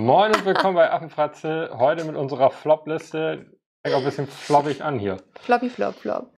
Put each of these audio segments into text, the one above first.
Moin und willkommen bei Affenfratze. Heute mit unserer Flop-Liste. Fängt auch ein bisschen floppig an hier. Floppy, flop, flop.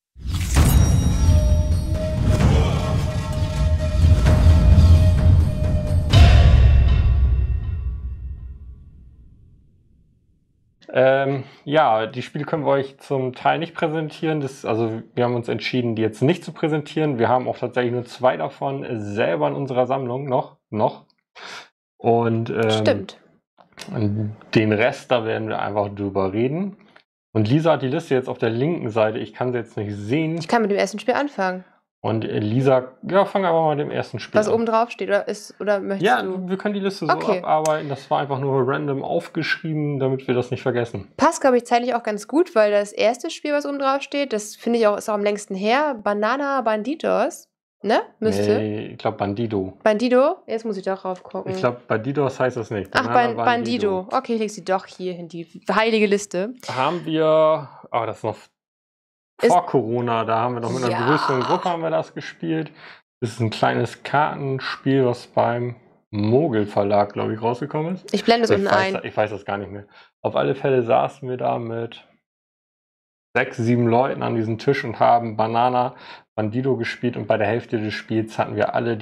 Ja, die Spiele können wir euch zum Teil nicht präsentieren. Wir haben uns entschieden, die jetzt nicht zu präsentieren. Wir haben auch tatsächlich nur 2 davon selber in unserer Sammlung noch. Und Stimmt. den Rest, da werden wir einfach drüber reden. Und Lisa hat die Liste jetzt auf der linken Seite. Ich kann sie jetzt nicht sehen. Ich kann mit dem ersten Spiel anfangen. Und Lisa, ja, fang aber mal mit dem ersten Spiel Was an. oben drauf steht, oder möchtest Ja, du? wir können die Liste so Okay. abarbeiten. Das war einfach nur random aufgeschrieben, damit wir das nicht vergessen. Passt, glaube ich, zeitlich auch ganz gut, weil das erste Spiel, was oben drauf steht, das finde ich auch, ist auch am längsten her. Banana Banditos, ne? Müsste. Nee, ich glaube Bandido. Bandido? Jetzt muss ich doch drauf gucken. Ich glaube, Bandidos heißt das nicht. Ach, Banana Bandido. Okay, ich lege sie doch hier in die heilige Liste. Haben wir, das ist noch vor Corona, da haben wir noch mit einer Ja. größeren Gruppe haben wir das gespielt. Das ist ein kleines Kartenspiel, was beim Mogel Verlag, glaube ich, rausgekommen ist. Ich blende es unten ein. Ich weiß das gar nicht mehr. Auf alle Fälle saßen wir da mit 6, 7 Leuten an diesem Tisch und haben Banana Bandido gespielt, und bei der Hälfte des Spiels hatten wir alle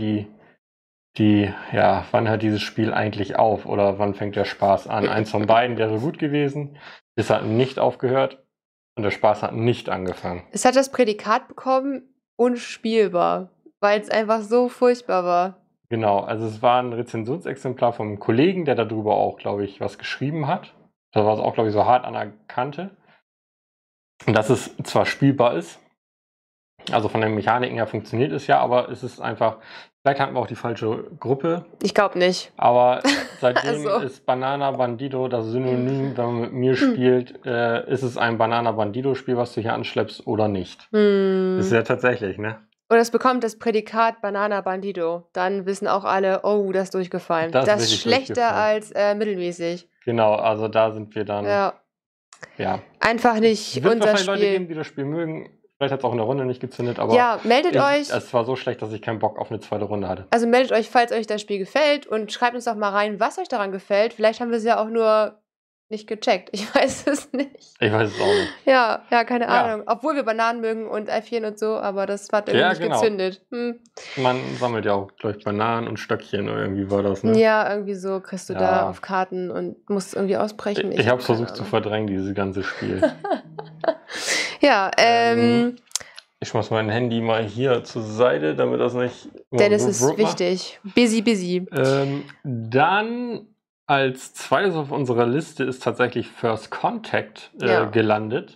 wann hört dieses Spiel eigentlich auf oder wann fängt der Spaß an? Eins von beiden wäre gut gewesen. Es hat nicht aufgehört und der Spaß hat nicht angefangen. Es hat das Prädikat bekommen, unspielbar, weil es einfach so furchtbar war. Genau, also es war ein Rezensionsexemplar vom Kollegen, der darüber auch, glaube ich, was geschrieben hat. Da war es auch, glaube ich, so hart an der Kante. Und dass es zwar spielbar ist, also von den Mechaniken her funktioniert es ja, aber es ist einfach, vielleicht hatten wir auch die falsche Gruppe, Ich glaube nicht. aber seitdem Also. ist Banana Bandido das Synonym, wenn man mit mir spielt, ist es ein Banana Bandido-Spiel, was du hier anschleppst oder nicht. Das ist ja tatsächlich, ne? Oder es bekommt das Prädikat Banana Bandido. Dann wissen auch alle, oh, das ist durchgefallen. Das ist Das ist richtig schlechter als mittelmäßig. Genau, also da sind wir dann, Ja. Einfach Es nicht wird unser wahrscheinlich Leute geben, Spiel. die das Spiel mögen. Vielleicht hat es auch in der Runde nicht gezündet, aber Ja, meldet euch. es war so schlecht, dass ich keinen Bock auf eine zweite Runde hatte. Also meldet euch, falls euch das Spiel gefällt, und schreibt uns doch mal rein, was euch daran gefällt. Vielleicht haben wir es ja auch nur nicht gecheckt. Ich weiß es nicht. Ich weiß es auch nicht. Ja, keine Ja. Ahnung. Obwohl wir Bananen mögen und Äffchen und so, aber das hat irgendwie Ja, nicht genau. gezündet. Man sammelt ja auch, glaube ich, Bananen und Stöckchen, oder irgendwie war das, ne? Ja, irgendwie so kriegst du Ja. da auf Karten und musst irgendwie ausbrechen. Ich habe es hab keine versucht zu Ahnung. verdrängen, dieses ganze Spiel. Ja, Ich schmeiß mein Handy mal hier zur Seite, damit das nicht immer Dennis so ist macht. wichtig. Busy. Dann als zweites auf unserer Liste ist tatsächlich First Contact Ja. gelandet.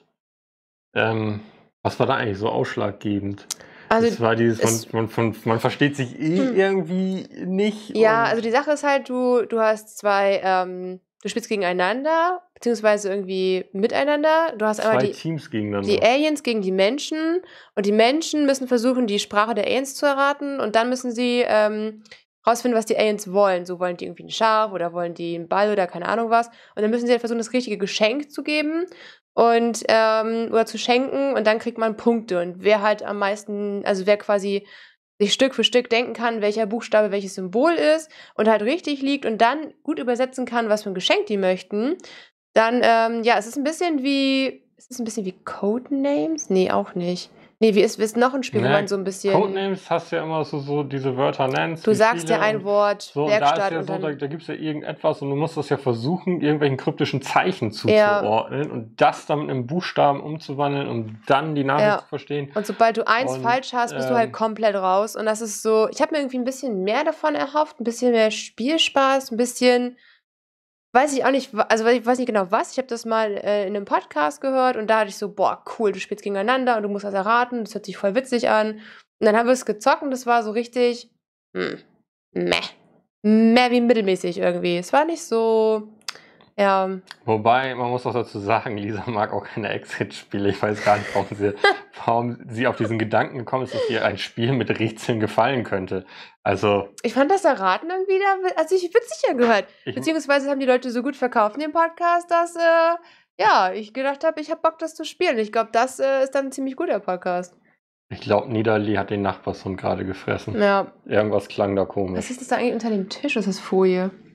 Was war da eigentlich so ausschlaggebend? Also, Es war dieses, man versteht sich irgendwie nicht. ja, und also die Sache ist halt, du hast zwei, du spielst gegeneinander, beziehungsweise irgendwie miteinander. Du hast einmal zwei die Teams gegeneinander. Aliens gegen die Menschen, und die Menschen müssen versuchen, die Sprache der Aliens zu erraten, und dann müssen sie rausfinden, was die Aliens wollen. So, wollen die irgendwie ein Schaf oder wollen die einen Ball oder keine Ahnung was. Und dann müssen sie halt versuchen, das richtige Geschenk zu geben und oder zu schenken, und dann kriegt man Punkte. Und wer halt am meisten, also wer quasi sich Stück für Stück denken kann, welcher Buchstabe welches Symbol ist und halt richtig liegt und dann gut übersetzen kann, was für ein Geschenk die möchten, dann, es ist ein bisschen wie Codenames? Nee, auch nicht. Nee, wie ist noch ein Spiel, wo Ne, man so ein bisschen, Codenames hast du ja immer so diese Wörter nennst. du wie sagst ja viele ein und Wort, so, und da ist Werkstatt, ja und so, da dann, gibt es ja irgendetwas, und du musst das ja versuchen, irgendwelchen kryptischen Zeichen zuzuordnen und das dann mit einem Buchstaben umzuwandeln, um dann die Nachricht Ja. zu verstehen. Und sobald du eins Und, falsch hast, bist du halt komplett raus. Und das ist so, ich habe mir irgendwie ein bisschen mehr davon erhofft, ein bisschen mehr Spielspaß, ein bisschen, weiß ich auch nicht, also ich weiß nicht genau was. Ich habe das mal in einem Podcast gehört, und da hatte ich so, boah, cool, du spielst gegeneinander und du musst das erraten, das hört sich voll witzig an. Und dann haben wir es gezockt, und das war so richtig, meh wie mittelmäßig irgendwie. Es war nicht so, ja, Wobei, man muss auch dazu sagen, Lisa mag auch keine Exit-Spiele. Ich weiß gar nicht, warum sie auf diesen Gedanken gekommen ist, dass ihr ein Spiel mit Rätseln gefallen könnte. Also, ich fand das Erraten irgendwie da, also ich witzig angehört. Beziehungsweise haben die Leute so gut verkauft in dem Podcast, dass, ich gedacht habe, ich habe Bock, das zu spielen. Ich glaube, das ist dann ein ziemlich guter Podcast. ich glaube, Niederli hat den Nachbarshund gerade gefressen. Ja. Irgendwas klang da komisch. Was ist das da eigentlich unter dem Tisch? Was ist das, Folie?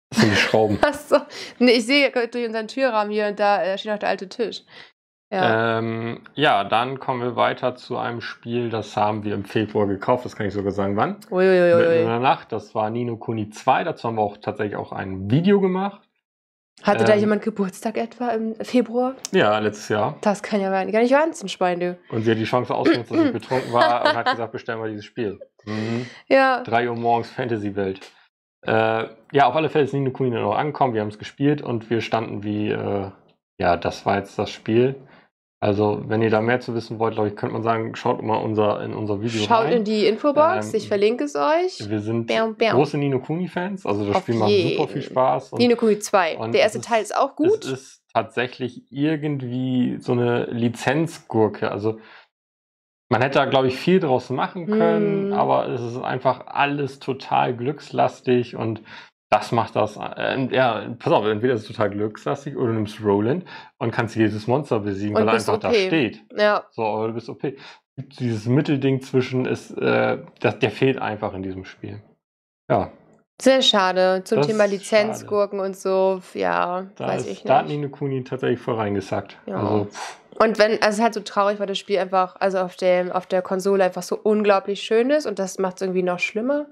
Das sind die Schrauben. Achso. Nee, ich sehe durch unseren Türrahmen hier und da steht noch der alte Tisch. Ja. Ja, dann kommen wir weiter zu einem Spiel, das haben wir im Februar gekauft. Das kann ich sogar sagen, wann. Mitten in Uiuiui. der Nacht. Das war Ni no Kuni 2. Dazu haben wir auch tatsächlich auch ein Video gemacht. Hatte da jemand Geburtstag etwa im Februar? Ja, letztes Jahr. Das kann ja gar nicht wahnsinnig, Schwein, du. Und sie hat die Chance ausgenutzt, dass ich betrunken war und hat gesagt, bestellen wir dieses Spiel. Ja. 3 Uhr morgens Fantasy-Welt. Ja, auf alle Fälle ist Ni no Kuni dann auch angekommen. Wir haben es gespielt und wir standen wie, ja, das war jetzt das Spiel. Also, wenn ihr da mehr zu wissen wollt, glaube ich, könnte man sagen, schaut mal in unser Video Schaut rein. in die Infobox, ich verlinke es euch. Wir sind Bam, bam. große Ni no Kuni-Fans, also das Auf Spiel macht super viel jeden. Spaß. Ni no Kuni 2. und Der erste es Teil ist auch gut. Es ist tatsächlich irgendwie so eine Lizenzgurke. Also, man hätte da, glaube ich, viel draus machen können, aber es ist einfach alles total glückslastig und das macht das. Ja, pass auf, entweder ist es total glückslastig oder du nimmst Roland und kannst jedes Monster besiegen, Und weil er bist einfach da OP. steht. Ja. So, aber du bist OP. Dieses Mittelding zwischen ist, der fehlt einfach in diesem Spiel. Ja, Sehr schade. Zum Das Thema ist Lizenzgurken und so, ja, weiß ich da hat nicht. Ni no Kuni tatsächlich voll reingesackt. Ja. Also, Und wenn, also es ist halt so traurig, weil das Spiel einfach, also auf der Konsole einfach so unglaublich schön ist und das macht es irgendwie noch schlimmer.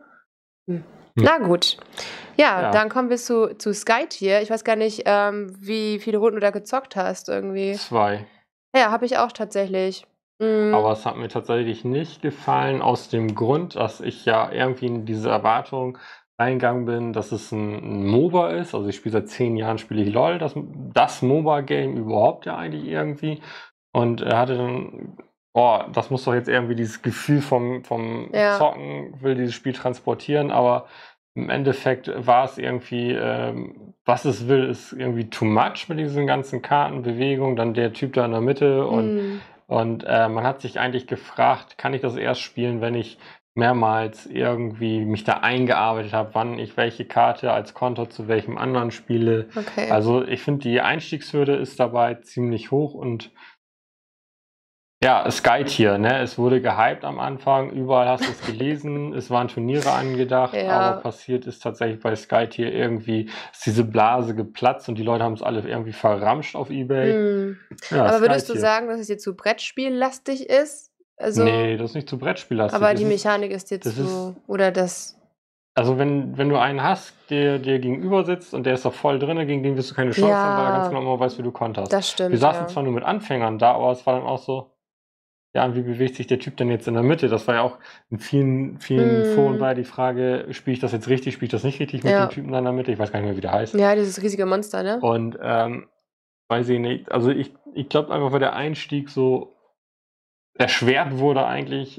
Na gut. Ja, Ja. dann kommen wir zu Skytier. Ich weiß gar nicht, wie viele Runden du da gezockt hast irgendwie. 2. Ja, habe ich auch tatsächlich. Aber es hat mir tatsächlich nicht gefallen, aus dem Grund, dass ich ja irgendwie in diese Erwartung reingegangen bin, dass es ein MOBA ist. Also ich spiele seit 10 Jahren spiele ich LOL, das MOBA-Game überhaupt ja eigentlich irgendwie. Und er hatte dann, das muss doch jetzt irgendwie dieses Gefühl vom Ja. Zocken, will dieses Spiel transportieren, aber im Endeffekt war es irgendwie, was es will, ist irgendwie too much mit diesen ganzen Kartenbewegungen, dann der Typ da in der Mitte und man hat sich eigentlich gefragt, kann ich das erst spielen, wenn ich mehrmals irgendwie mich da eingearbeitet habe, wann ich welche Karte als Konter zu welchem anderen spiele. Okay. Also ich finde, die Einstiegshürde ist dabei ziemlich hoch und ja, Skytier, ne? Es wurde gehypt am Anfang, überall hast du es gelesen, es waren Turniere angedacht, Ja. aber passiert ist tatsächlich bei Skytier irgendwie, ist diese Blase geplatzt und die Leute haben es alle irgendwie verramscht auf Ebay. Ja, Aber würdest du Skytier. sagen, dass es dir zu Brettspiellastig ist? Also, Nee, das ist nicht zu Brettspiellastig. aber Das die ist- Mechanik ist dir das zu. Oder das. Also wenn du einen hast, der dir gegenüber sitzt und der ist da voll drin, gegen den wirst du keine Chance haben, weil er ganz Ja, genau immer weiß, wie du konterst. das stimmt. Wir saßen Ja. zwar nur mit Anfängern da, aber es war dann auch so, ja, und wie bewegt sich der Typ denn jetzt in der Mitte? Das war ja auch in vielen Foren war ja die Frage, spiele ich das jetzt richtig, spiele ich das nicht richtig mit Ja. dem Typen da in der Mitte? Ich weiß gar nicht mehr, wie der heißt. Ja, dieses riesige Monster, ne? Und weiß ich nicht. Also ich glaube einfach, weil der Einstieg so erschwert wurde eigentlich,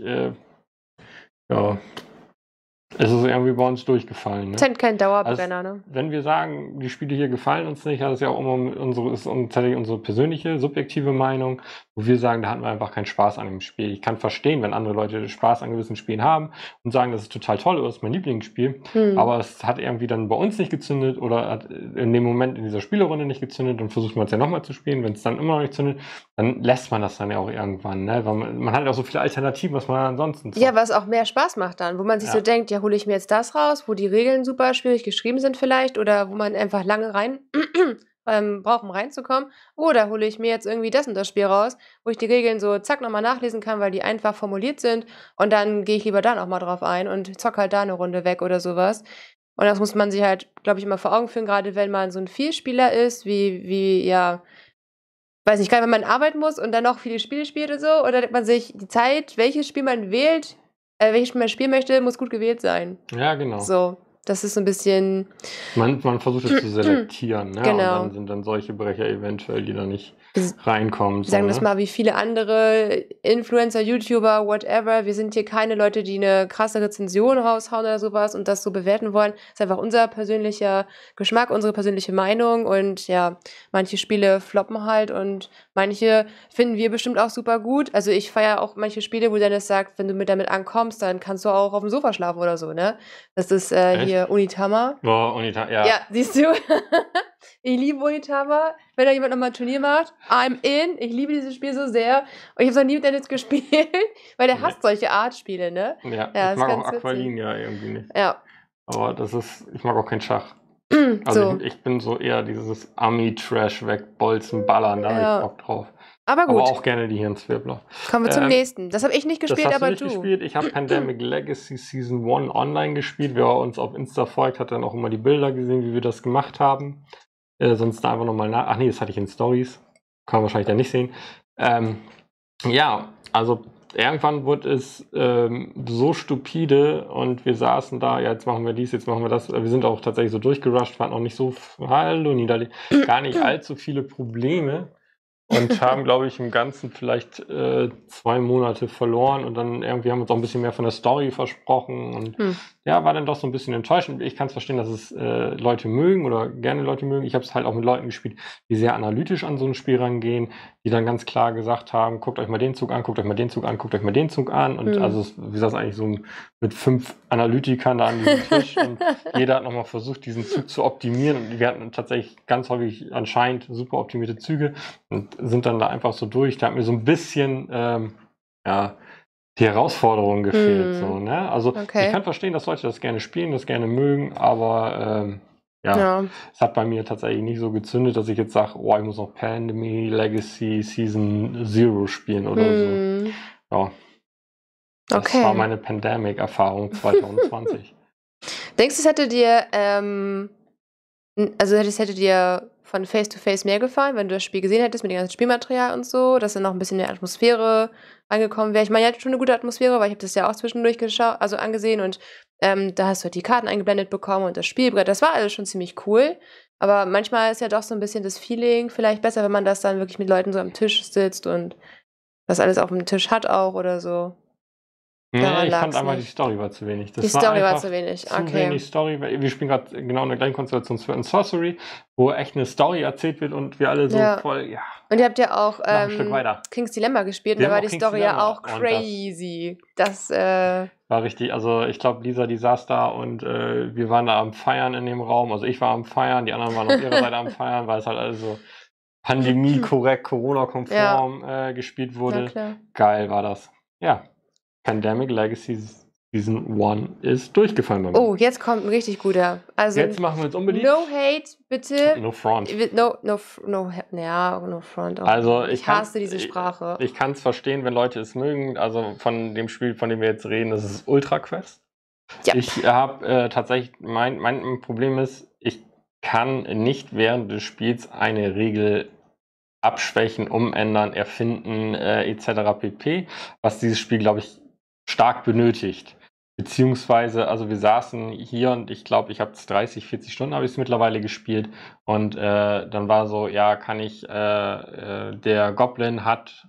ja, es ist irgendwie bei uns durchgefallen. Ist Ne? halt kein Dauerbrenner, ne? Wenn wir sagen, die Spiele hier gefallen uns nicht, hat es ja auch immer tatsächlich unsere persönliche, subjektive Meinung, wo wir sagen, da hatten wir einfach keinen Spaß an dem Spiel. Ich kann verstehen, wenn andere Leute Spaß an gewissen Spielen haben und sagen, das ist total toll oder das ist mein Lieblingsspiel, aber es hat irgendwie dann bei uns nicht gezündet oder hat in dem Moment in dieser Spielerunde nicht gezündet und versucht man es ja nochmal zu spielen. Wenn es dann immer noch nicht zündet, dann lässt man das dann ja auch irgendwann, ne? Weil man hat ja auch so viele Alternativen, was man ansonsten zockt. Ja, was auch mehr Spaß macht dann, wo man sich Ja. so denkt, ja, hole ich mir jetzt das raus, wo die Regeln super schwierig geschrieben sind vielleicht oder wo man einfach lange rein braucht, um reinzukommen. Oder hole ich mir jetzt irgendwie das und das Spiel raus, wo ich die Regeln so zack nochmal nachlesen kann, weil die einfach formuliert sind und dann gehe ich lieber da nochmal drauf ein und zock halt da eine Runde weg oder sowas. Und das muss man sich halt, glaube ich, immer vor Augen führen, gerade wenn man so ein Vielspieler ist, ja, weiß nicht, gerade wenn man arbeiten muss und dann noch viele Spiele spielt und so, oder denkt man sich, die Zeit, welches Spiel man wählt, welches Spiel man spielen möchte, muss gut gewählt sein. Ja, genau. So, das ist so ein bisschen, Man versucht es zu selektieren, ne? Genau. Und dann sind dann solche Brecher eventuell, die da nicht Wir reinkommen. sagen so, das ne? mal wie viele andere Influencer, YouTuber, whatever. Wir sind hier keine Leute, die eine krasse Rezension raushauen oder sowas und das so bewerten wollen. Das ist einfach unser persönlicher Geschmack, unsere persönliche Meinung und ja, manche Spiele floppen halt und manche finden wir bestimmt auch super gut. Also ich feiere auch manche Spiele, wo Dennis sagt, wenn du damit ankommst, dann kannst du auch auf dem Sofa schlafen oder so, ne? Das ist hier Unitama. Boah, Unita, ja. Ja, siehst du? Ich liebe Onitama. Wenn da jemand nochmal ein Turnier macht, I'm in. Ich liebe dieses Spiel so sehr. Und ich habe es noch nie mit Dennis gespielt, weil der hasst solche Artspiele, ne? Ja, Ja, ich ist mag ganz auch witzig. Aqualin ja irgendwie nicht. Ja. Aber ich mag auch keinen Schach. Also So, ich bin so eher dieses Ami-Trash wegbolzen, ballern, da habe ich ja. Bock drauf. Aber Aber gut, auch gerne die Hirnzwirbler. kommen wir zum Ähm, nächsten. Das habe ich nicht Das gespielt, hast du aber nicht du. gespielt. Ich habe Pandemic Legacy Season 1 online gespielt. Wer uns auf Insta folgt, hat dann auch immer die Bilder gesehen, wie wir das gemacht haben. Sonst da einfach nochmal nach. Ach nee, das hatte ich in Stories. Kann man wahrscheinlich dann nicht sehen. Ja, also irgendwann wurde es so stupide und wir saßen da, ja, jetzt machen wir dies, jetzt machen wir das. Wir sind auch tatsächlich so durchgerusht, waren auch nicht so, hallo Niederli, gar nicht allzu viele Probleme und haben, glaube ich, im Ganzen vielleicht 2 Monate verloren und dann irgendwie haben wir uns auch ein bisschen mehr von der Story versprochen und ja, war dann doch so ein bisschen enttäuschend. Ich kann es verstehen, dass es Leute mögen oder gerne Leute mögen. Ich habe es halt auch mit Leuten gespielt, die sehr analytisch an so ein Spiel rangehen, die dann ganz klar gesagt haben, guckt euch mal den Zug an, guckt euch mal den Zug an, guckt euch mal den Zug an und also wie das eigentlich so mit 5 Analytikern da an diesem Tisch und jeder hat nochmal versucht, diesen Zug zu optimieren und wir hatten tatsächlich ganz häufig anscheinend super optimierte Züge und sind dann da einfach so durch. Da hat mir so ein bisschen ja, die Herausforderung gefehlt. So, ne? Also ich Okay. kann verstehen, dass Leute das gerne spielen, das gerne mögen, aber ja, Ja. es hat bei mir tatsächlich nicht so gezündet, dass ich jetzt sage, oh, ich muss noch Pandemic Legacy Season 0 spielen oder so. Ja, das war Okay. meine Pandemic-Erfahrung 2020. Denkst du, es hätte dir, also es hätte dir von Face-to-Face mehr gefallen, wenn du das Spiel gesehen hättest mit dem ganzen Spielmaterial und so, dass dann noch ein bisschen mehr Atmosphäre angekommen wäre? Ich meine, ihr hattet schon eine gute Atmosphäre, weil ich habe das ja auch zwischendurch also angesehen und da hast du halt die Karten eingeblendet bekommen und das Spielbrett, das war alles schon ziemlich cool. Aber manchmal ist ja doch so ein bisschen das Feeling vielleicht besser, wenn man das dann wirklich mit Leuten so am Tisch sitzt und das alles auf dem Tisch hat auch oder so. Nee, Daran ich fand lag's einfach, die nicht. Story war zu wenig. Die Das war Story war einfach zu wenig, zu okay. wenig Story. Wir spielen gerade genau in der gleichen Konstellation Sword and Sorcery, wo echt eine Story erzählt wird und wir alle so Ja. voll, ja, Und ihr habt ja auch noch ein Stück weiter. King's Dilemma gespielt und Wir da haben war auch die King's Story ja Dilemma auch und das crazy. Das, war richtig. Also ich glaube, Lisa, die saß da und wir waren da am Feiern in dem Raum. Also ich war am Feiern, die anderen waren auf ihrer Seite am Feiern, weil es halt alles so pandemie-korrekt, Corona-konform gespielt na wurde. klar. Geil war das. Ja, Pandemic Legacy Season 1 ist durchgefallen bei mir. Oh, jetzt kommt ein richtig guter. Also Jetzt machen wir uns unbeliebt. no hate, bitte. No front. No front. Oh, Also ich hasse diese Sprache. Ich kann es verstehen, wenn Leute es mögen. Also von dem Spiel, von dem wir jetzt reden, das ist Ultra Quest. Ja. Ich habe tatsächlich, mein Problem ist, ich kann nicht während des Spiels eine Regel abschwächen, umändern, erfinden etc. pp., was dieses Spiel, glaube ich, stark benötigt. Beziehungsweise, also wir saßen hier und ich glaube, ich habe es 30, 40 Stunden habe ich es mittlerweile gespielt und dann war so, ja, kann ich, der Goblin hat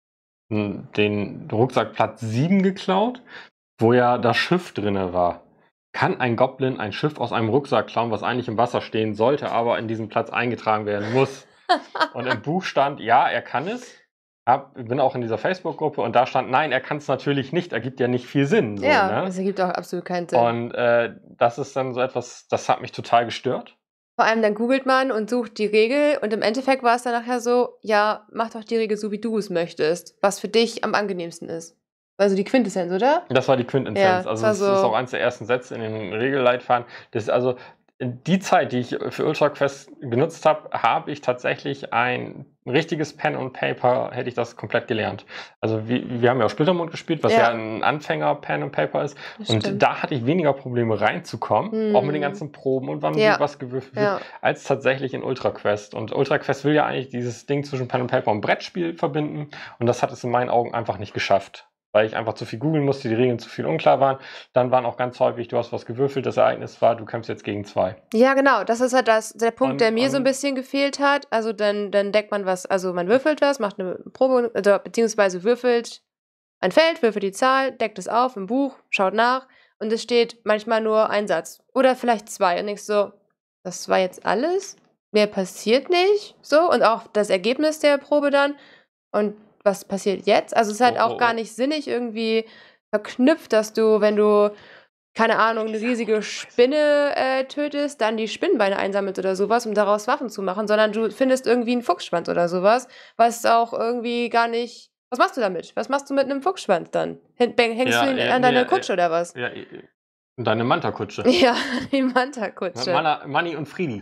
den Rucksack Platz 7 geklaut, wo ja das Schiff drinne war. Kann ein Goblin ein Schiff aus einem Rucksack klauen, was eigentlich im Wasser stehen sollte, aber in diesem Platz eingetragen werden muss? Und im Buch stand, ja, er kann es. Bin auch in dieser Facebook-Gruppe und da stand, nein, er kann es natürlich nicht, ergibt ja nicht viel Sinn. So, Ja, ne? es ergibt auch absolut keinen Sinn. Und das ist dann so etwas, das hat mich total gestört. Vor allem dann googelt man und sucht die Regel und im Endeffekt war es dann nachher so, ja, mach doch die Regel so, wie du es möchtest, was für dich am angenehmsten ist. Also die Quintessenz, oder? Das war die Quintessenz. Ja, Also das das war ist so. auch eins der ersten Sätze in den Regelleitfaden. Das ist also die Zeit, die ich für Ultra Quest genutzt habe, habe ich tatsächlich ein richtiges Pen und Paper, hätte ich das komplett gelernt. Also wir haben ja auch Splittermond gespielt, was ja ein Anfänger-Pen und Paper ist. Das Und stimmt. da hatte ich weniger Probleme reinzukommen, auch mit den ganzen Proben und wann Ja. was gewürfelt wird, Ja. als tatsächlich in Ultra Quest. Und Ultra Quest will ja eigentlich dieses Ding zwischen Pen und Paper und Brettspiel verbinden. Und das hat es in meinen Augen einfach nicht geschafft. Weil ich einfach zu viel googeln musste, die Regeln zu viel unklar waren. Dann waren auch ganz häufig, du hast was gewürfelt, das Ereignis war, du kämpfst jetzt gegen 2. Ja, genau. Das ist halt der Punkt, der mir so ein Und- bisschen gefehlt hat. Also dann deckt man was, also man würfelt was, macht eine Probe, also beziehungsweise würfelt ein Feld, würfelt die Zahl, deckt es auf im Buch, schaut nach und es steht manchmal nur ein Satz oder vielleicht 2 und denkst so, das war jetzt alles? Mehr passiert nicht? So und auch das Ergebnis der Probe dann und was passiert jetzt? Also es ist halt auch gar nicht sinnig irgendwie verknüpft, dass du, wenn du keine Ahnung, eine riesige Spinne tötest, dann die Spinnenbeine einsammelst oder sowas, um daraus Waffen zu machen, sondern du findest irgendwie einen Fuchsschwanz oder sowas, was auch irgendwie gar nicht. Was machst du damit? Was machst du mit einem Fuchsschwanz dann? Hängst du ihn an deine Kutsche oder was? Ja, Deine Manta-Kutsche. Ja, die Mit Manta-Kutsche. Manni und Friedi.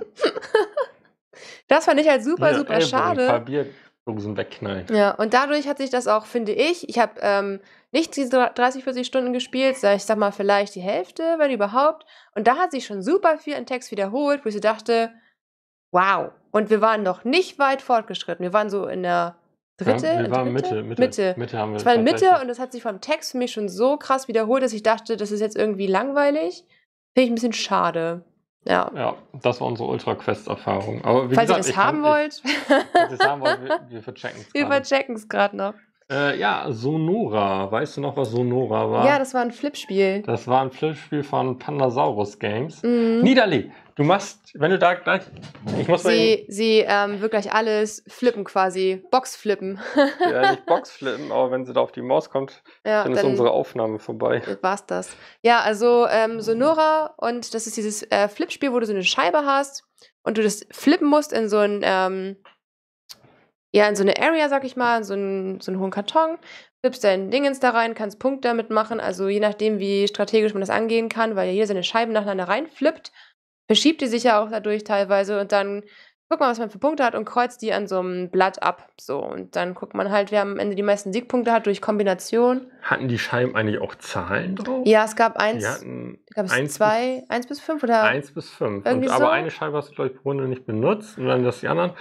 Das fand ich halt super, Hier, super Ellbogen, ein paar schade. Bierdosen wegknallen. Ja, und dadurch hat sich das auch, finde ich habe, nicht diese 30, 40 Stunden gespielt, sondern ich sage mal, vielleicht die Hälfte, wenn überhaupt. Und da hat sich schon super viel an Text wiederholt, wo ich so dachte: „Wow.“ Und wir waren noch nicht weit fortgeschritten. Wir waren so in der Ja, wir waren Mitte? Mitte. Mitte haben Es wir war in Mitte tatsächlich. und das hat sich vom Text für mich schon so krass wiederholt, dass ich dachte, das ist jetzt irgendwie langweilig. Finde ich 'n bisschen schade. Ja. Ja, das war unsere Ultra-Quest-Erfahrung. Aber wie Falls ihr gesagt, das haben wollt, falls ihr es haben wollt, wir verchecken es wir gerade. verchecken's grad noch. Ja, Sonora. Weißt du noch, was Sonora war? Ja, das war 'n Flipspiel. Das war ein Flipspiel von Pandasaurus Games. Mhm. Niederli, du machst, wenn du da gleich. Ich muss mal eben, Sie wird gleich alles flippen quasi. Boxflippen. ja, nicht Boxflippen, aber wenn sie da auf die Maus kommt, Ja, dann ist unsere Aufnahme vorbei. war's das. Ja, also, Sonora und das ist dieses, Flipspiel, wo du so 'ne Scheibe hast und du das flippen musst in so 'n, ja, in so 'ne Area, sage ich mal, in so 'n hohen Karton. Flippst dein Dingens da rein, kannst Punkte damit machen, also je nachdem, wie strategisch man das angehen kann, weil ja jeder seine Scheiben nacheinander reinflippt, verschiebt die sich ja auch dadurch teilweise und dann guckt man, was man für Punkte hat und kreuzt die an so 'nem Blatt ab, so. Und dann guckt man halt, wer am Ende die meisten Siegpunkte hat durch Kombination. Hatten die Scheiben eigentlich auch Zahlen drauf? Ja, es gab Die hatten gab es 1 bis 2, 1 bis 5 oder 1 bis 5. irgendwie Aber so? eine Scheibe hast du, glaube ich, pro Runde nicht benutzt und dann die anderen.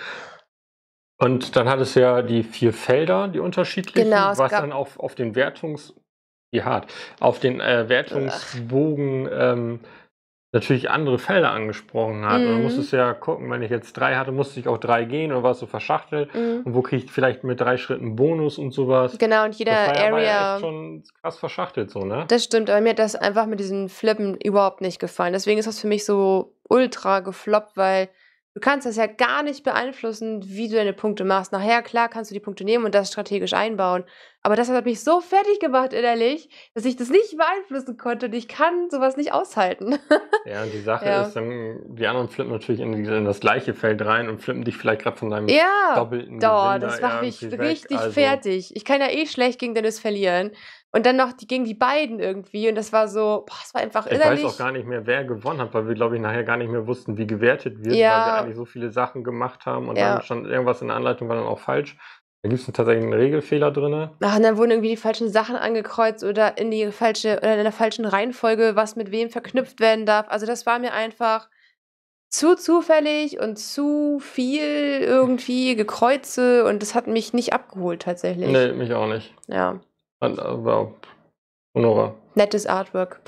Und dann hattest du ja die 4 Felder, die unterschiedlichen, Genau, es was gab dann auf den wie hart, auf den Wertungsbogen natürlich andere Felder angesprochen hat. Und dann musstest du ja gucken, wenn ich jetzt 3 hatte, musste ich auch 3 gehen oder warst du verschachtelt Mhm. und wo kriege ich vielleicht mit 3 Schritten Bonus und sowas. Genau, und jeder Das war ja Area echt schon krass verschachtelt so, ne? das stimmt, aber mir hat das einfach mit diesen Flippen überhaupt nicht gefallen. Deswegen ist das für mich so ultra gefloppt, weil du kannst das ja gar nicht beeinflussen, wie du deine Punkte machst. Nachher, klar, kannst du die Punkte nehmen und das strategisch einbauen. Aber das hat mich so fertig gemacht innerlich, dass ich das nicht beeinflussen konnte und ich kann sowas nicht aushalten. Ja, und die Sache Ja. ist dann, die anderen flippen natürlich in das gleiche Feld rein und flippen dich vielleicht gerade von deinem Ja, doppelten doch, Gewinn das da macht mich irgendwie weg. richtig Also, fertig. Ich kann ja eh schlecht gegen Dennis verlieren. Und dann noch gegen die beiden irgendwie. Und das war so, boah, es war einfach ich weiß auch innerlich. gar nicht mehr, wer gewonnen hat, weil wir, glaube ich, nachher gar nicht mehr wussten, wie gewertet wird, weil wir Ja, eigentlich so viele Sachen gemacht haben und ja. dann stand irgendwas in der Anleitung, war dann auch falsch. Da gibt es tatsächlich einen Regelfehler drin. Ach, und dann wurden irgendwie die falschen Sachen angekreuzt oder in der falschen Reihenfolge, was mit wem verknüpft werden darf. Also das war mir einfach zu zufällig und zu viel irgendwie Gekreuze und das hat mich nicht abgeholt tatsächlich. Nee, mich auch nicht. Ja, Aber Honora. nettes Artwork.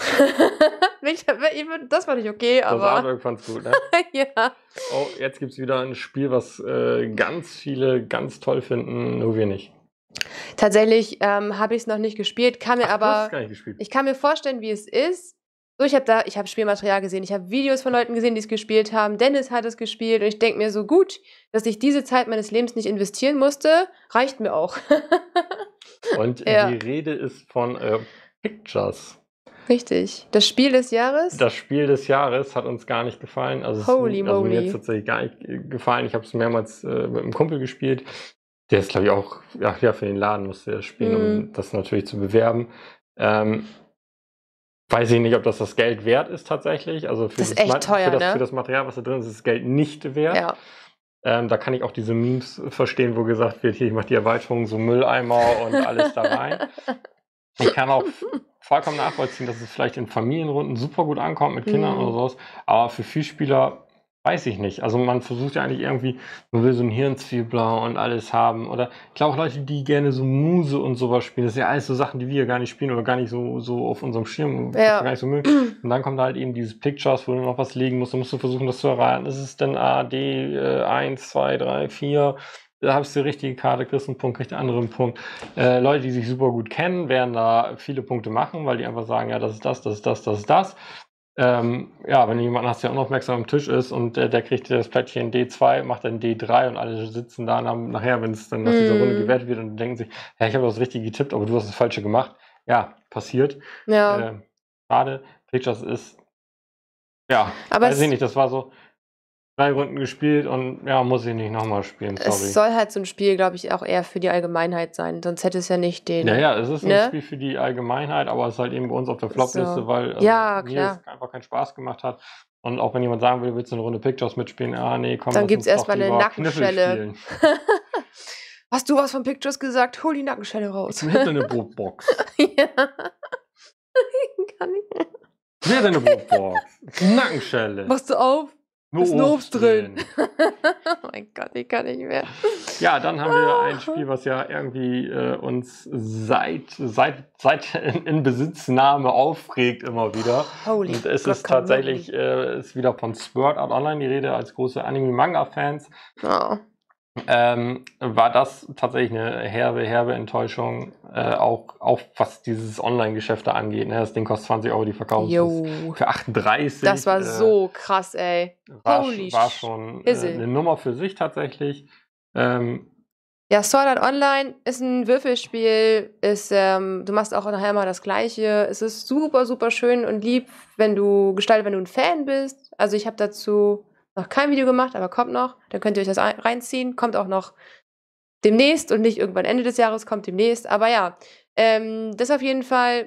Das fand ich okay, Das aber Artwork fand's gut, ne? ja. Oh, jetzt gibt es wieder ein Spiel, was ganz viele ganz toll finden, nur wir nicht. Tatsächlich, habe ich's noch nicht gespielt, kann mir Ach, du hast es aber gar nicht gespielt. ich kann mir vorstellen, wie es ist. So, ich habe Spielmaterial gesehen, ich habe Videos von Leuten gesehen, die es gespielt haben. Dennis hat es gespielt und ich denke mir so: „Gut, dass ich diese Zeit meines Lebens nicht investieren musste, reicht mir auch.“ Und Ja. die Rede ist von Pictures. Richtig. Das Spiel des Jahres? Das Spiel des Jahres hat uns gar nicht gefallen. Also, Holy mir moly. jetzt tatsächlich gar nicht gefallen. Ich habe es mehrmals mit einem Kumpel gespielt. Der ist, glaube ich, auch, ja, für den Laden musste er spielen, um das natürlich zu bewerben. Weiß ich nicht, ob das Geld wert ist tatsächlich. Also für Das ist echt teuer, für ne? das Material, was da drin ist, ist das Geld nicht wert. Ja. Da kann ich auch diese Memes verstehen, wo gesagt wird, hier, ich mache die Erweiterung, so Mülleimer und alles da rein. Ich kann auch vollkommen nachvollziehen, dass es vielleicht in Familienrunden super gut ankommt mit Kindern oder sowas, aber für Vielspieler weiß ich nicht. Also man versucht ja eigentlich irgendwie, man will so einen Hirnzwiebler und alles haben. Oder ich glaube auch Leute, die gerne so Muse und sowas spielen, das sind ja alles so Sachen, die wir gar nicht spielen oder gar nicht so auf unserem Schirm, was wir gar nicht so mögen. Und dann kommt halt eben dieses Pictures, wo du noch was legen musst, dann musst du versuchen, das zu erraten. Ist es denn A, D, 1, 2, 3, 4? Da hast du die richtige Karte, kriegst einen Punkt, kriegst einen anderen Punkt. Leute, die sich super gut kennen, werden da viele Punkte machen, weil die einfach sagen, ja, das ist das, das ist das, das ist das. Ja, wenn du jemanden hast, der unaufmerksam am Tisch ist und der kriegt das Plättchen D2, macht dann D3 und alle sitzen da und haben nachher, wenn es dann nach dieser Runde gewertet wird und denken sich, ja, ich habe das Richtige getippt, aber du hast das Falsche gemacht. Ja, passiert. Ja. Schade. Pictures ist, ja, Aber weiß ich nicht, das war so, 3 Runden gespielt und ja, muss ich nicht nochmal spielen, Es sorry. soll halt so ein Spiel, glaube ich, auch eher für die Allgemeinheit sein, sonst hätte es ja nicht Ja, den ja, es ist ein ne? Spiel für die Allgemeinheit, aber es ist halt eben bei uns auf der Flopliste, So. weil also Ja, mir es klar. einfach keinen Spaß gemacht hat. Und auch wenn jemand sagen will: „Willst du 'ne Runde Pictures mitspielen?" Ah, ne, komm, Dann lass gibt's uns erst doch mal 'ne lieber Kniffel Nackenschelle. spielen. „Hast du was von Pictures gesagt? Hol die Nackenschelle raus." Wer hat denn 'ne Brotbox? Ja. Kann ich Wer hat denn 'ne Brotbox? Nackenschelle. Machst du auf? Nur Ist 'n Obst drin. drin. Oh mein Gott, ich kann nicht mehr. Ja, dann haben wir ein Spiel, was ja irgendwie, uns seit in Besitznahme aufregt immer wieder. Holy Und es ist Guacamole. tatsächlich ist wieder von Sword Art Online die Rede. Als große Anime-Manga-Fans Oh. war das tatsächlich eine herbe Enttäuschung, auch was dieses Online-Geschäft da angeht, ne? Das Ding kostet 20 €, die verkaufen es Jo. für 38. Das war so krass, ey. Holy War schon Hizzle. 'ne Nummer für sich tatsächlich. Ähm, Ja, Sword Art Online ist 'n Würfelspiel, du machst auch nachher immer das Gleiche. Es ist super, super schön und lieb, wenn du 'n Fan bist. Also, ich habe dazu noch kein Video gemacht, aber kommt noch. Dann könnt ihr euch das ei reinziehen. Kommt auch noch demnächst und nicht irgendwann Ende des Jahres, kommt demnächst. Aber ja, das auf jeden Fall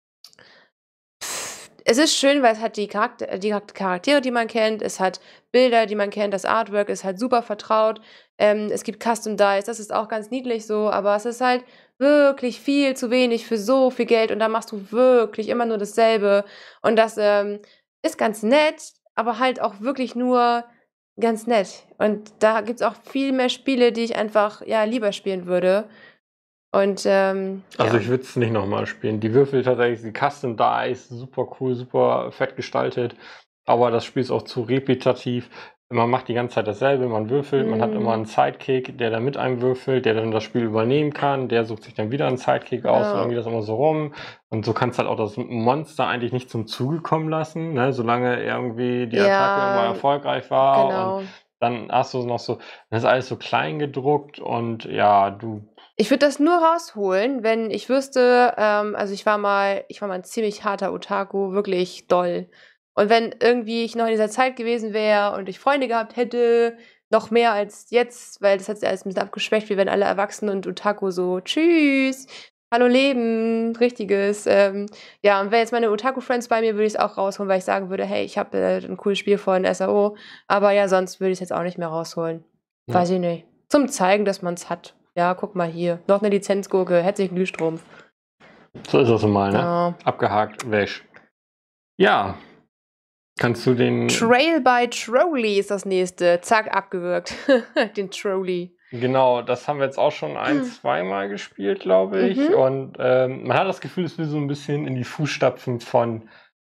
es ist schön, weil es hat die Charaktere, die man kennt. Es hat Bilder, die man kennt. Das Artwork ist halt super vertraut. Es gibt Custom Dice, das ist auch ganz niedlich so, aber es ist halt wirklich viel zu wenig für so viel Geld und da machst du wirklich immer nur dasselbe. Und das, ist ganz nett, aber halt auch wirklich nur ganz nett. Und da gibt's auch viel mehr Spiele, die ich einfach, ja, lieber spielen würde. Und, also, ja. ich würde es nicht nochmal spielen. Die Würfel tatsächlich, die Custom Dice, super cool, super fett gestaltet, aber das Spiel ist auch zu repetitiv. Man macht die ganze Zeit dasselbe, man würfelt, man hat immer einen Sidekick, der dann mit einem würfelt, der dann das Spiel übernehmen kann, der sucht sich dann wieder einen Sidekick aus und dann Ja. geht das immer so rum. Und so kannst halt auch das Monster eigentlich nicht zum Zuge kommen lassen, ne, solange irgendwie die Attacke immer Ja, erfolgreich war und genau. dann hast du noch so das ist alles so klein gedruckt und ja, Ich würde das nur rausholen, wenn ich wüsste, also ich war mal 'n ziemlich harter Otaku, wirklich doll. Und wenn irgendwie ich noch in dieser Zeit gewesen wäre und ich Freunde gehabt hätte, noch mehr als jetzt, weil das hat sich alles 'n bisschen abgeschwächt, wir werden alle erwachsen und Otaku so: „Tschüss, hallo Leben, richtiges." Ja, und wären jetzt meine Otaku-Friends bei mir, würde ich's auch rausholen, weil ich sagen würde: „Hey, ich habe, 'n cooles Spiel von SAO." Aber ja, sonst würde ich's jetzt auch nicht mehr rausholen. ja. Weiß ich nicht. Zum Zeigen, dass man's hat. Ja, guck mal hier. Noch 'ne Lizenzgurke, herzlichen Glühstrumpf. So ist das nun mal, ne? Ja. Abgehakt, wäsch. Ja, kannst du den Trail by Trolley ist das nächste. Zack, abgewürgt. Den Trolley. genau, das haben wir jetzt auch schon ein zweimal gespielt, glaube ich. Mhm. Und, man hat das Gefühl, es will so ein bisschen in die Fußstapfen von,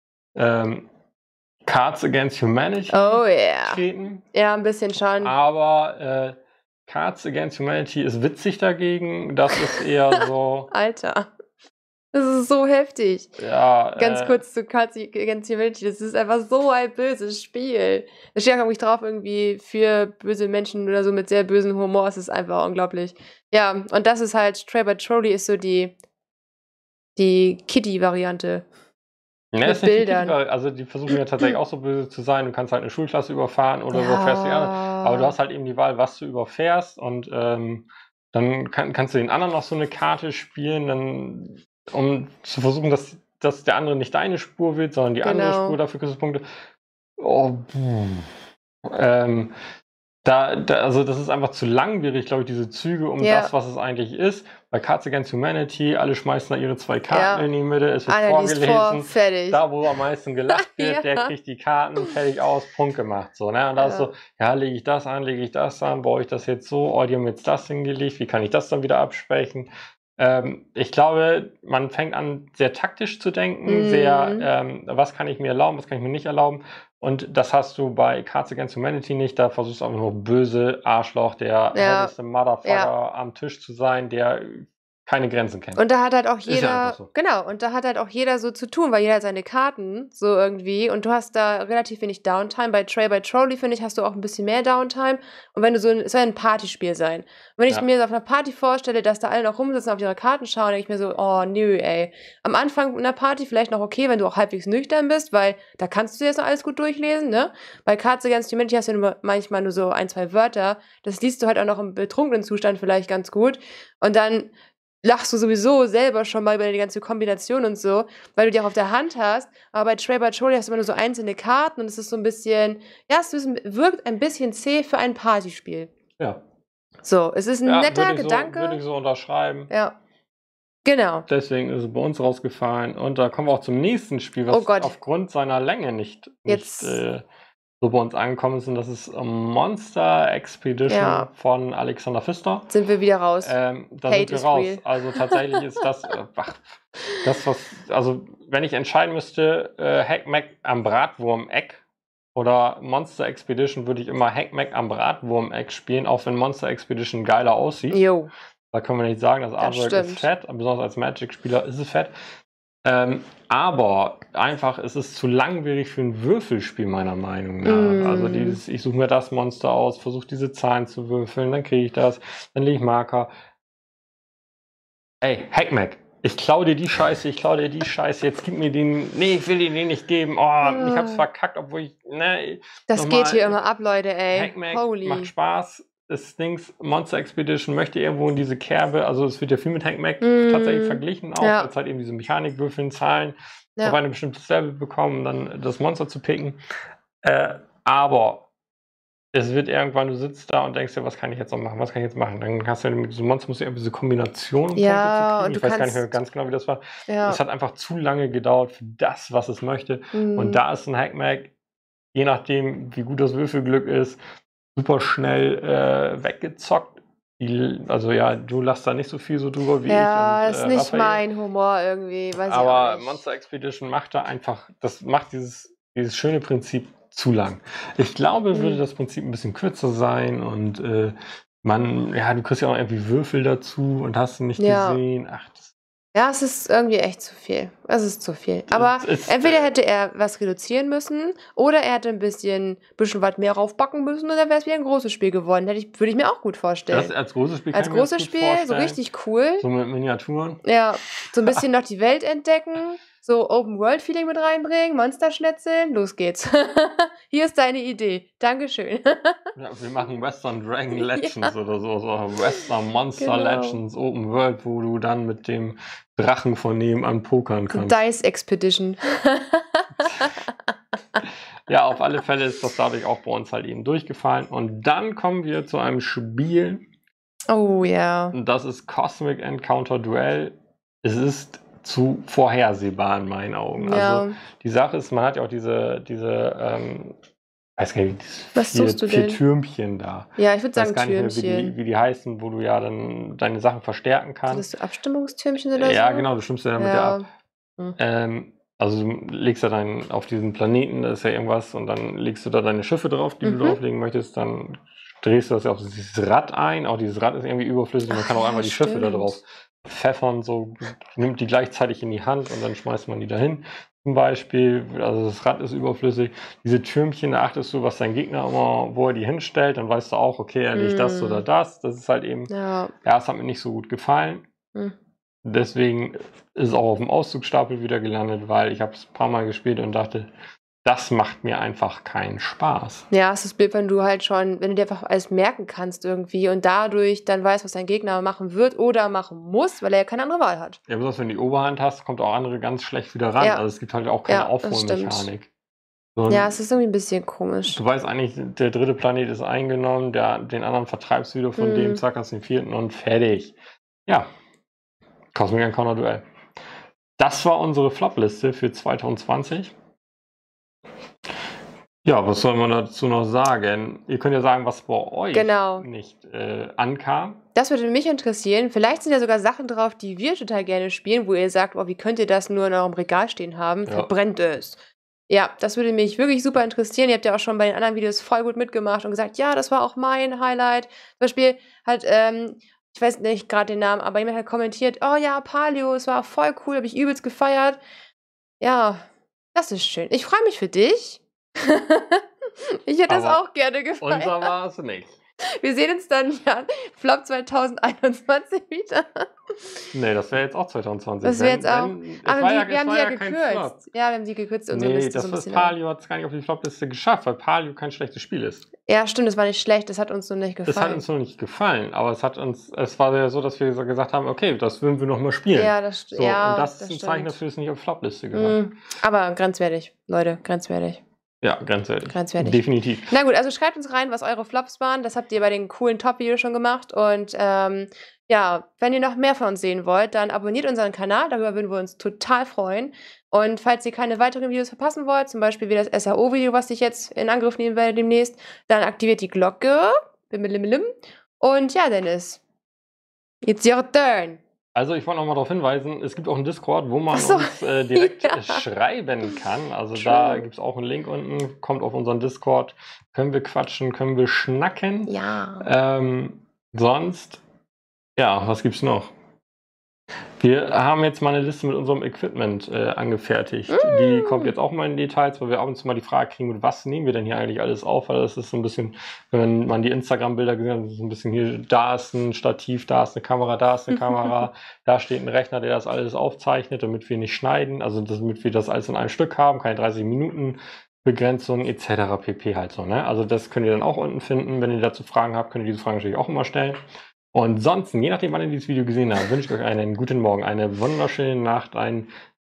Cards Against Humanity Oh ja. treten. Ja, 'n bisschen schon. Aber, Cards Against Humanity ist witzig dagegen. Das ist eher so, Alter, das ist so heftig. ja, Ganz kurz zu Cards Against Humanity. Das ist einfach so ein böses Spiel. Da steht auch irgendwie drauf, irgendwie für böse Menschen oder so mit sehr bösem Humor. Es ist einfach unglaublich. Ja, und das ist halt Trail by Trolley ist so die Kiddie-Variante ne, mit ist nicht die Bildern. Kitty, also die versuchen ja tatsächlich auch so böse zu sein. Du kannst halt 'ne Schulklasse überfahren oder überfährst die andere. Aber du Ja. hast halt eben die Wahl, was du überfährst und, dann kannst du den anderen noch so 'ne Karte spielen, dann um zu versuchen, dass der andere nicht deine Spur wird, sondern die andere Spur, Genau. dafür kriegst du Punkte. Oh, ähm, also das ist einfach zu langwierig, glaube ich, diese Züge um Ja. das, was es eigentlich ist. Bei Cards Against Humanity, alle schmeißen da ihre 2 Karten Ja. in die Mitte, es wird Einer liest vor, vorgelesen. fertig. Da, wo am meisten gelacht wird, der Ja. kriegt die Karten, fertig aus, Punkt gemacht, so, ne? Und da ist Ja. so: „Ja, lege ich das an, lege ich das an, baue ich das jetzt so? Oh, die haben jetzt das hingelegt, wie kann ich das dann wieder absprechen?" Ich glaube, man fängt an, sehr taktisch zu denken, sehr, Mhm. was kann ich mir erlauben, was kann ich mir nicht erlauben? Und das hast du bei Cards Against Humanity nicht. Da versuchst du einfach nur böse Arschloch, der Ja. härteste Motherfucker Ja. am Tisch zu sein, der keine Grenzen kennt. Und da hat halt auch Ist ja jeder, einfach so. genau, und da hat halt auch jeder so zu tun, weil jeder hat seine Karten, so irgendwie, und du hast da relativ wenig Downtime. Bei Trail by Trolley, finde ich, hast du auch ein bisschen mehr Downtime. Und wenn du es soll ein Partyspiel sein. Und wenn ich Ja. mir so auf einer Party vorstelle, dass da alle noch rumsitzen, auf ihre Karten schauen, denke ich mir so, oh, nö, ey. Am Anfang einer Party vielleicht noch okay, wenn du auch halbwegs nüchtern bist, weil da kannst du jetzt noch alles gut durchlesen, ne? Bei Cards Against Humanity hast du ja manchmal nur so 1, 2 Wörter. Das liest du halt auch noch im betrunkenen Zustand vielleicht ganz gut. Und dann lachst du sowieso selber schon mal über die ganze Kombination und so, weil du die auch auf der Hand hast. Aber bei Trail by Trolley hast du immer nur so einzelne Karten und es ist so ein bisschen, ja, wirkt ein bisschen zäh für ein Partyspiel. Ja. So, es ist ein Ja, netter würde ich Gedanke. so unterschreiben. Ja, genau. Deswegen ist es bei uns rausgefallen. Und da kommen wir auch zum nächsten Spiel, Oh was Gott. aufgrund seiner Länge nicht Jetzt, so bei uns angekommen ist. Und das ist Monster Expedition Ja. von Alexander Pfister. sind wir wieder raus. Da sind Hate wir is raus. real. Also tatsächlich ist das, also wenn ich entscheiden müsste, Hackmack am Bratwurm-Eck oder Monster Expedition, würde ich immer Hackmack am Bratwurm-Eck spielen, auch wenn Monster Expedition geiler aussieht. Jo, Da können wir nicht sagen, das Artwork ist stimmt. fett, besonders als Magic-Spieler ist es fett. Aber einfach, es ist zu langwierig für ein Würfelspiel, meiner Meinung nach. Also ich suche mir das Monster aus, versuche diese Zahlen zu würfeln, dann kriege ich das, dann lege ich Marker. Ey, Hackmack, ich klau dir die Scheiße, jetzt gib mir den. Nee, ich will dir den nicht geben. Oh, ich hab's verkackt, obwohl ich. Ne, Das nochmal, geht hier immer ab, Leute, ey. Hackmack Holy. macht Spaß. Das Dings, Monster Expedition möchte irgendwo in diese Kerbe, also es wird ja viel mit Hackmack tatsächlich verglichen, auch Ja. als halt eben diese Mechanikwürfeln, Zahlen Ja. auf ein bestimmtes Level bekommen, dann das Monster zu picken. Aber es wird irgendwann, du sitzt da und denkst dir, was kann ich jetzt noch machen, was kann ich jetzt machen? Dann hast du mit diesem Monster, musst du irgendwie diese Kombination Ja, Punkte und zu kriegen. du Ich weiß gar nicht mehr kannst- ganz genau, wie das war. Ja. Es hat einfach zu lange gedauert für das, was es möchte. Mhm. Und da ist ein Hackmack, je nachdem, wie gut das Würfelglück ist, super schnell weggezockt. Also ja, du lachst da nicht so viel so drüber wie ich. Ja, und, ist nicht Raphael. mein Humor irgendwie, weiß ich auch Aber nicht. Monster Expedition macht da einfach, das macht dieses schöne Prinzip zu lang. Ich glaube, würde das Prinzip ein bisschen kürzer sein und du kriegst ja auch irgendwie Würfel dazu und hast du nicht Ja. gesehen. Ach, Ja, es ist irgendwie echt zu viel. Es ist zu viel. Aber entweder hätte er was reduzieren müssen oder er hätte ein bisschen was mehr raufbacken müssen und dann wäre es wieder ein großes Spiel geworden. Würde ich mir auch gut vorstellen. das als großes Spiel Als kann ich mir das großes gut Spiel, so vorstellen. richtig cool. So mit Miniaturen. Ja, so ein bisschen noch die Welt entdecken, so Open-World-Feeling mit reinbringen, Monster schnetzeln, los geht's. Hier ist deine Idee. Dankeschön. Ja, wir machen Western Dragon Legends oder so Western Monster Genau. Legends Open World, wo du dann mit dem Drachen von nebenan pokern kannst. Dice Expedition. Ja, auf alle Fälle ist das dadurch auch bei uns halt eben durchgefallen. Und dann kommen wir zu einem Spiel. Oh ja. Und das ist Cosmic Encounter Duel. Es ist zu vorhersehbar in meinen Augen. Ja. Also die Sache ist, man hat ja auch diese weiß gar nicht, Was suchst du vier denn? Türmchen da. Ja, ich würde Ich weiß sagen gar nicht mehr, Türmchen. wie die heißen, wo du ja dann deine Sachen verstärken Sind kannst. das so Abstimmungstürmchen oder so? Ja, genau, du stimmst ja damit ja ab. Hm. Also du legst ja auf diesen Planeten, da ist ja irgendwas, und dann legst du da deine Schiffe drauf, die du drauflegen möchtest, dann drehst du das ja auf dieses Rad ein. Auch dieses Rad ist irgendwie überflüssig, man kann auch ja, einfach die Schiffe da stimmt. drauf pfeffern, so nimmt die gleichzeitig in die Hand und dann schmeißt man die dahin. Zum Beispiel, also das Rad ist überflüssig. Diese Türmchen, da achtest du, was dein Gegner immer, wo er die hinstellt, dann weißt du auch, okay, er legt das oder das. Das ist halt eben, Ja. es hat mir nicht so gut gefallen. Hm. Deswegen ist es auch auf dem Auszugsstapel wieder gelandet, weil ich habe es ein paar Mal gespielt und dachte, das macht mir einfach keinen Spaß. Ja, es ist blöd, wenn du dir einfach alles merken kannst irgendwie und dadurch dann weißt, was dein Gegner machen wird oder machen muss, weil er ja keine andere Wahl hat. Ja, besonders wenn du die Oberhand hast, kommt auch andere ganz schlecht wieder ran. Ja. Also es gibt halt auch keine Ja, das Aufholmechanik. So, Ja, es ist irgendwie ein bisschen komisch. du weißt eigentlich, der dritte Planet ist eingenommen, den anderen vertreibst du wieder von dem, zack, hast den vierten und fertig. Ja, Cosmic Encounter Duel. Das war unsere Flop-Liste für 2020. Ja, was soll man dazu noch sagen? Ihr könnt ja sagen, was bei euch Genau. nicht ankam. Das würde mich interessieren. Vielleicht sind ja sogar Sachen drauf, die wir total gerne spielen, wo ihr sagt, oh, wie könnt ihr das nur in eurem Regal stehen haben? Ja. Verbrennt es. Ja, das würde mich wirklich super interessieren. Ihr habt ja auch schon bei den anderen Videos voll gut mitgemacht und gesagt, ja, das war auch mein Highlight. Zum Beispiel hat ich weiß nicht gerade den Namen, aber jemand hat kommentiert, oh ja, Palio, es war voll cool, habe ich übelst gefeiert. Ja, das ist schön. Ich freue mich für dich. Ich hätte das Aber auch gerne gefeiert. unser war es nicht. Wir sehen uns dann ja Flop 2021 wieder. Nee, das wäre jetzt auch 2020. Das wäre jetzt auch. Aber wir haben die ja kein Flop. gekürzt. Ja, wir haben die gekürzt, unsere Nee, Liste so ein das ist bisschen. Palio hat es gar nicht auf die Flop-Liste geschafft, weil Palio kein schlechtes Spiel ist. Ja, stimmt, das war nicht schlecht, das hat uns nur nicht Es hat gefallen. uns nur nicht gefallen, aber es war ja so, dass wir gesagt haben, okay, das würden wir noch mal spielen. Ja, das So, ja, und das ist das ein Zeichen stimmt. dafür, dass es nicht auf die Flop-Liste gehört. Aber grenzwertig, Leute, grenzwertig. Ja, grenzwertig. Grenzwertig. Definitiv. Na gut, also schreibt uns rein, was eure Flops waren. Das habt ihr bei den coolen Top-Videos schon gemacht. Und ja, wenn ihr noch mehr von uns sehen wollt, dann abonniert unseren Kanal. Darüber würden wir uns total freuen. Und falls ihr keine weiteren Videos verpassen wollt, zum Beispiel wie das SAO-Video, was ich jetzt in Angriff nehmen werde demnächst, dann aktiviert die Glocke. Und ja, Dennis, it's your turn. Also ich wollte noch mal darauf hinweisen, es gibt auch einen Discord, wo man Ach so, uns direkt ja. schreiben kann. Also True. da gibt es auch einen Link unten, kommt auf unseren Discord, können wir quatschen, können wir schnacken. Ja. Sonst, ja, was gibt's noch? Wir haben jetzt mal eine Liste mit unserem Equipment angefertigt. Die kommt jetzt auch mal in Details, weil wir ab und zu mal die Frage kriegen, mit was nehmen wir denn hier eigentlich alles auf? Weil das ist so ein bisschen, wenn man die Instagram-Bilder gesehen hat, ist so ein bisschen hier, da ist ein Stativ, da ist eine Kamera, da ist eine Kamera, da steht ein Rechner, der das alles aufzeichnet, damit wir nicht schneiden, also damit wir das alles in einem Stück haben, keine 30 Minuten Begrenzung etc. pp. Halt so, ne? Also das könnt ihr dann auch unten finden. Wenn ihr dazu Fragen habt, könnt ihr diese Fragen natürlich auch immer stellen. Und sonst, je nachdem, wann ihr dieses Video gesehen habt, wünsche ich euch einen guten Morgen, eine wunderschöne Nacht, einen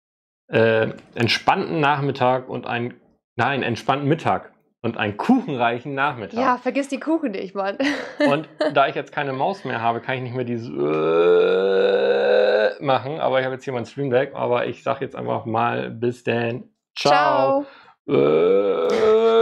entspannten Nachmittag und entspannten Mittag und einen kuchenreichen Nachmittag. Ja, vergiss die Kuchen nicht, Mann. Und da ich jetzt keine Maus mehr habe, kann ich nicht mehr dieses machen, aber ich habe jetzt hier mein Stream Deck, aber ich sage jetzt einfach mal bis denn. Ciao. Ciao.